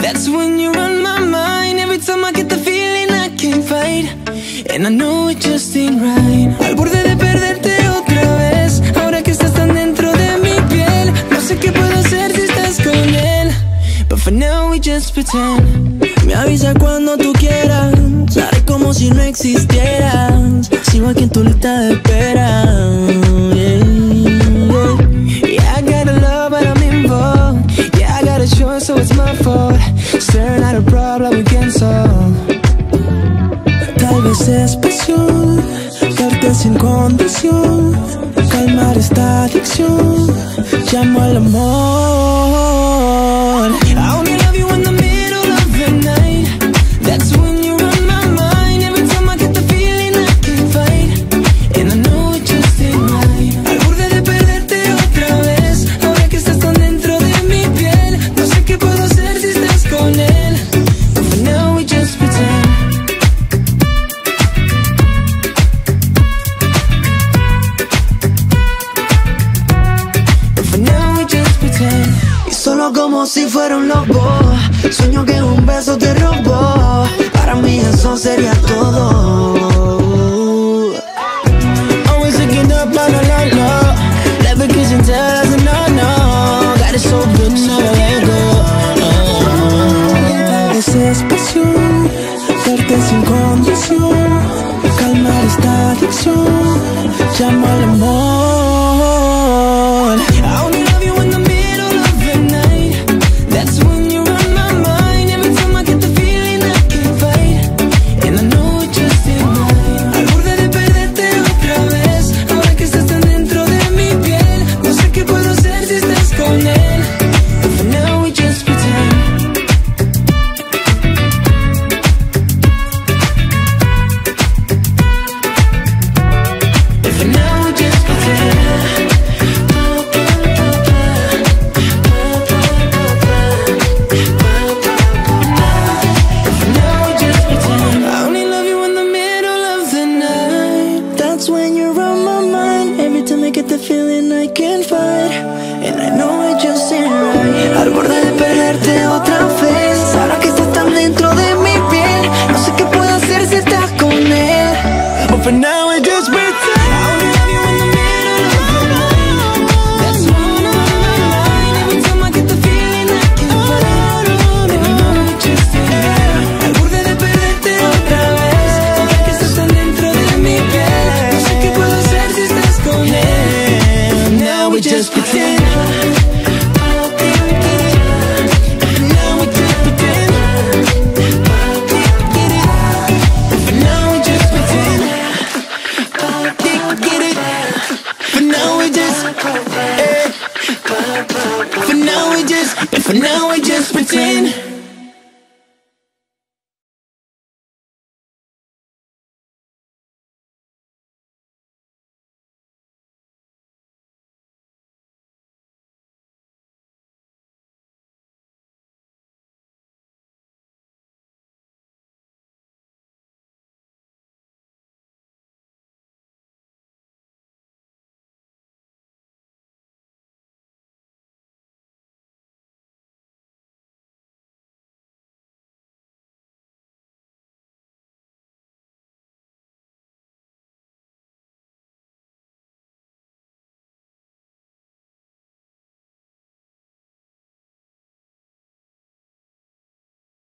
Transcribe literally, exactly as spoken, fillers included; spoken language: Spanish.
That's when you're on my mind. Every time I get the feeling I can't fight, and I know it just ain't right. Al borde de perderte otra vez, ahora que estás tan dentro de mi piel. No sé qué puedo hacer si estás con él, but for now we just pretend. Me avisa cuando tú quieras, haré como si no existieras. Sigo aquí en tu lista de espera. Yeah, yeah. Yeah, I gotta love, but I'm involved. Yeah, I got a choice, so it's my fault. Staring at a problem we can solve. Tal vez es pasión, darte sin condición, calmar esta adicción, llamo al amor. I only love you in the middle of the night. That's when you're on my mind. Every time I get the feeling I can't fight, and I know it just ain't right. Al borde de perderte otra vez, ahora que estás tan dentro de mi piel. No sé qué puedo hacer si estás con él, but for now we just pretend. Y solo como si fuera un lobo, sueño que un beso te robó. Para mí eso sería todo. Always looking up, la la la la. Never kiss and tell us no no. Got it so good, never let go. Tal vez es pasión, darte sin condición, calmar esta adicción, llamo al amor. I only love you in the middle of the night. That's when you're on my mind. Every time I get the feeling I can't fight, and I know it just ain't right. Al borde de perderte otra vez, ahora que estás tan dentro de mi piel. No sé qué puedo hacer si estás con él, but for now we just pretend. But for now we just pretend. Get the feeling I can't fight, and I know it just ain't right. Al borde de perderte otra vez, ahora que estás tan dentro de mi piel. No sé qué puedo hacer si estás con él, but for now I just pretend. I only love you in the middle of the night. That's when you're on my mind. Every time I get the feeling I can't fight, and I know it just ain't right. Al borde de perderte otra vez, ahora que estás tan dentro de mi piel. No sé qué puedo hacer si estás con él. Now we just pretend. Now we just pretend. For now we just pretend. Get it? For now we just. For now we just. For now we